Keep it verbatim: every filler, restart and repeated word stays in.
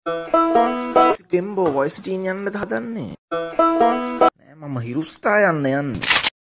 කෙම්බෝ voice චීන් යන්නද හදන්නේ? නෑ මම හිරුස්ථා යන්න යන්නේ.